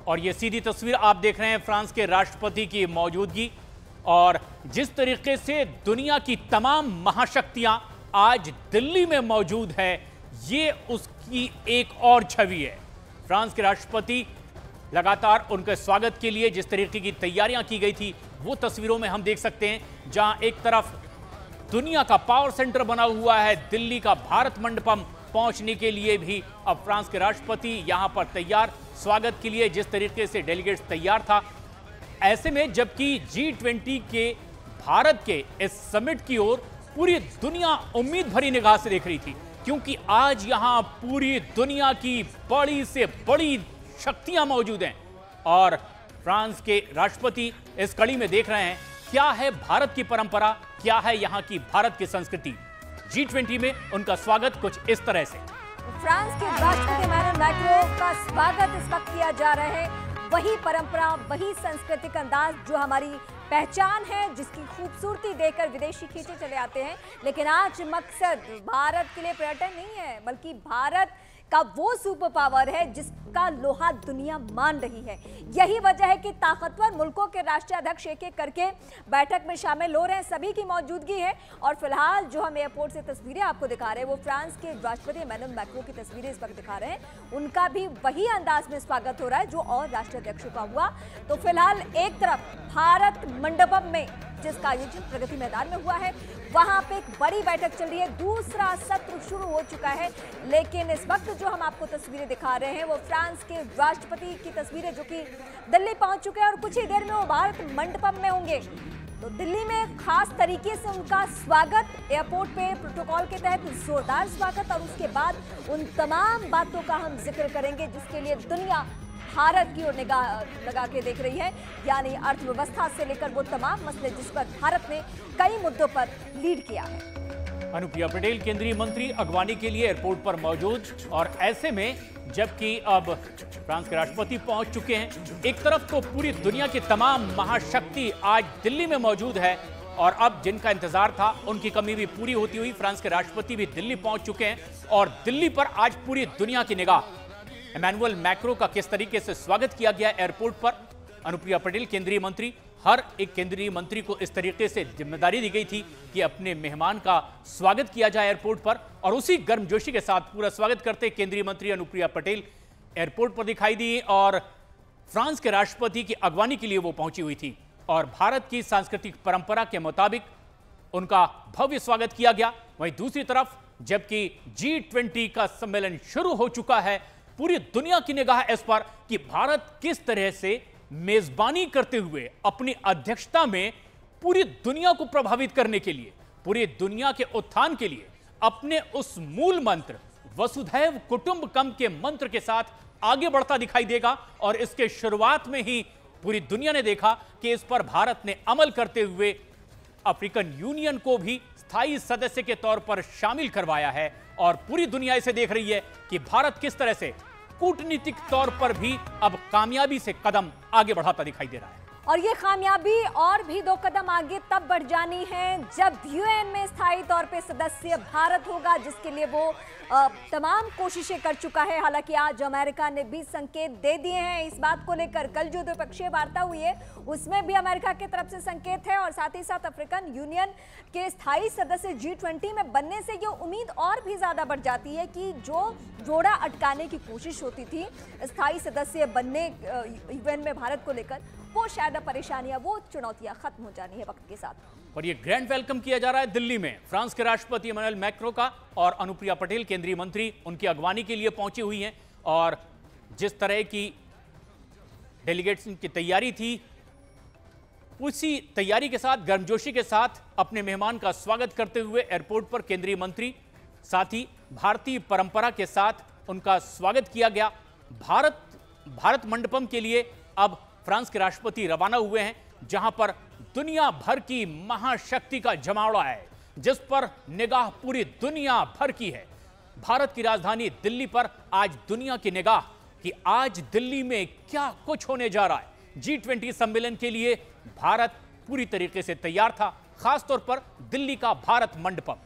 और ये सीधी तस्वीर आप देख रहे हैं फ्रांस के राष्ट्रपति की मौजूदगी और जिस तरीके से दुनिया की तमाम महाशक्तियां आज दिल्ली में मौजूद है, ये उसकी एक और छवि है। फ्रांस के राष्ट्रपति लगातार उनके स्वागत के लिए जिस तरीके की तैयारियां की गई थी, वो तस्वीरों में हम देख सकते हैं, जहां एक तरफ दुनिया का पावर सेंटर बना हुआ है, दिल्ली का भारत मंडपम पहुंचने के लिए भी अब फ्रांस के राष्ट्रपति यहां पर तैयार, स्वागत के लिए जिस तरीके से डेलीगेट्स तैयार था। ऐसे में जबकि G20 के भारत के इस समिट की ओर पूरी दुनिया उम्मीद भरी निगाह से देख रही थी, क्योंकि आज यहां पूरी दुनिया की बड़ी से बड़ी शक्तियां मौजूद हैं और फ्रांस के राष्ट्रपति इस कड़ी में देख रहे हैं क्या है भारत की परंपरा, क्या है यहां की भारत की संस्कृति। G20 में उनका स्वागत कुछ इस तरह से। फ्रांस के राष्ट्रपति इमैनुअल मैक्रों का स्वागत इस वक्त किया जा रहा है। वही परंपरा, वही सांस्कृतिक अंदाज जो हमारी पहचान है, जिसकी खूबसूरती देखकर विदेशी खींचे चले आते हैं। लेकिन आज मकसद भारत के लिए पर्यटन नहीं है, बल्कि भारत का वो सुपर पावर है जिसका लोहा दुनिया मान रही है। यही वजह है कि ताकतवर मुल्कों के राष्ट्रीय अध्यक्ष एक एक करके बैठक में शामिल हो रहे हैं, सभी की मौजूदगी है। और फिलहाल जो हम एयरपोर्ट से तस्वीरें आपको दिखा रहे हैं, वो फ्रांस के राष्ट्रपति इमैनुअल मैक्रों की तस्वीरें इस वक्त दिखा रहे हैं। उनका भी वही अंदाज में स्वागत हो रहा है जो और राष्ट्रीय अध्यक्षों का हुआ। तो फिलहाल एक तरफ भारत मंडपम में जिसका आयोजन प्रगति मैदान में हुआ है, वहां पे एक बड़ी बैठक चल रही है, दूसरा सत्र शुरू हो चुका है। लेकिन इस वक्त जो हम आपको तस्वीरें दिखा रहे हैं वो फ्रांस के राष्ट्रपति की तस्वीरें, जो कि दिल्ली पहुंच चुके हैं और कुछ ही देर में वो भारत मंडपम में होंगे। तो दिल्ली में खास तरीके से उनका स्वागत, एयरपोर्ट पे प्रोटोकॉल के तहत जोरदार स्वागत, और उसके बाद उन तमाम बातों का हम जिक्र करेंगे जिसके लिए दुनिया भारत की ओर निगाह लगा के देख रही है, यानी अर्थव्यवस्था से लेकर वो तमाम मसले जिस पर भारत ने कई मुद्दों पर लीड किया है। अनुप्रिया पटेल केंद्रीय मंत्री अगवानी के लिए एयरपोर्ट पर मौजूद, और ऐसे में जबकि अब फ्रांस के राष्ट्रपति पहुंच चुके हैं, एक तरफ तो पूरी दुनिया की तमाम महाशक्ति आज दिल्ली में मौजूद है और अब जिनका इंतजार था उनकी कमी भी पूरी होती हुई फ्रांस के राष्ट्रपति भी दिल्ली पहुंच चुके हैं और दिल्ली पर आज पूरी दुनिया की निगाह। इमैनुअल मैक्रों का किस तरीके से स्वागत किया गया एयरपोर्ट पर, अनुप्रिया पटेल केंद्रीय मंत्री, हर एक केंद्रीय मंत्री को इस तरीके से जिम्मेदारी दी गई थी कि अपने मेहमान का स्वागत किया जाए एयरपोर्ट पर, और उसी गर्मजोशी के साथ पूरा स्वागत करते केंद्रीय मंत्री अनुप्रिया पटेल एयरपोर्ट पर दिखाई दी और फ्रांस के राष्ट्रपति की अगवानी के लिए वो पहुंची हुई थी और भारत की सांस्कृतिक परंपरा के मुताबिक उनका भव्य स्वागत किया गया। वहीं दूसरी तरफ जबकि G20 का सम्मेलन शुरू हो चुका है, पूरी दुनिया की निगाह इस पर कि भारत किस तरह से मेजबानी करते हुए अपनी अध्यक्षता में पूरी दुनिया को प्रभावित करने के लिए, पूरी दुनिया के उत्थान के लिए अपने उस मूल मंत्र वसुधैव कुटुंबकम के मंत्र के साथ आगे बढ़ता दिखाई देगा। और इसके शुरुआत में ही पूरी दुनिया ने देखा कि इस पर भारत ने अमल करते हुए अफ्रीकन यूनियन को भी स्थायी सदस्य के तौर पर शामिल करवाया है और पूरी दुनिया इसे देख रही है कि भारत किस तरह से कूटनीतिक तौर पर भी अब कामयाबी से कदम आगे बढ़ाता दिखाई दे रहा है। और ये कामयाबी और भी 2 कदम आगे तब बढ़ जानी है जब यूएन में स्थायी तौर पे सदस्य भारत होगा, जिसके लिए वो तमाम कोशिशें कर चुका है। हालांकि आज अमेरिका ने भी संकेत दे दिए हैं इस बात को लेकर। कल जो द्विपक्षीय वार्ता हुई है उसमें भी अमेरिका की तरफ से संकेत है और साथ ही साथ अफ्रीकन यूनियन के स्थायी सदस्य G20 में बनने से ये उम्मीद और भी ज्यादा बढ़ जाती है कि जो जोड़ा अटकाने की कोशिश होती थी स्थायी सदस्य बनने यूएन में भारत को लेकर, वो शायद परेशानियां, वो चुनौतियां खत्म हो जानी है वक्त के साथ। और ये ग्रैंड वेलकम किया जा रहा है दिल्ली में फ्रांस के राष्ट्रपति इमैनुअल मैक्रों का, और अनुप्रिया पटेल केंद्रीय मंत्री उनकी अगवानी के लिए पहुंची हुई हैं और जिस तरह की डेलीगेट्स की तैयारी थी उसी तैयारी के साथ, गर्मजोशी के साथ अपने मेहमान का स्वागत करते हुए एयरपोर्ट पर केंद्रीय मंत्री, साथ ही भारतीय परंपरा के साथ उनका स्वागत किया गया। भारत मंडपम के लिए अब फ्रांस के राष्ट्रपति रवाना हुए हैं, जहां पर दुनिया भर की महाशक्ति का जमावड़ा है, जिस पर निगाह पूरी दुनिया भर की है। भारत की राजधानी दिल्ली पर आज दुनिया की निगाह कि आज दिल्ली में क्या कुछ होने जा रहा है। G20 सम्मेलन के लिए भारत पूरी तरीके से तैयार था, खासतौर पर दिल्ली का भारत मंडपम।